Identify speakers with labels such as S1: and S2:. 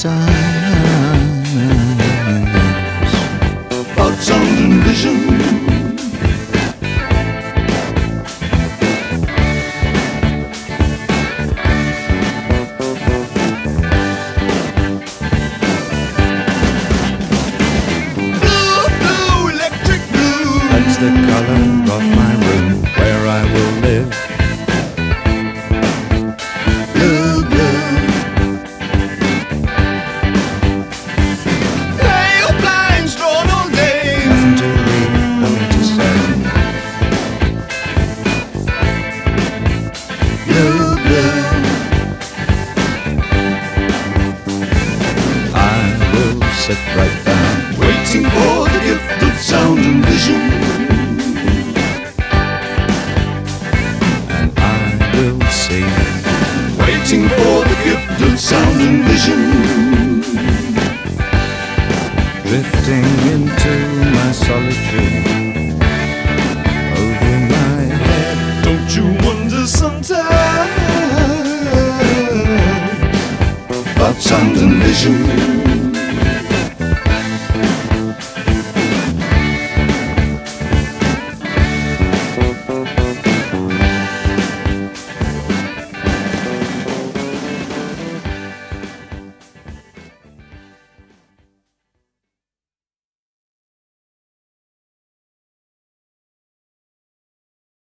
S1: times. About sound and vision. The color of my room where I will live. Blue, blue. Pale blinds drawn all day. Nothing to read, nothing to say. Blue, blue. I will sit right down, waiting for the gift of sound and vision. Waiting for the gift of sound and vision. Drifting into my solitude. Over my head. Don't you wonder sometimes about sound and vision?